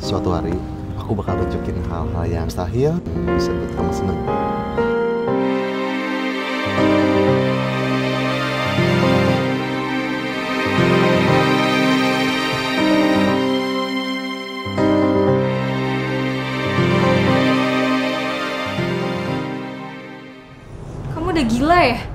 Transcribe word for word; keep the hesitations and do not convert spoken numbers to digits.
suatu hari aku bakal tunjukin hal-hal yang mustahil bisa buat kamu seneng. Kamu udah gila ya?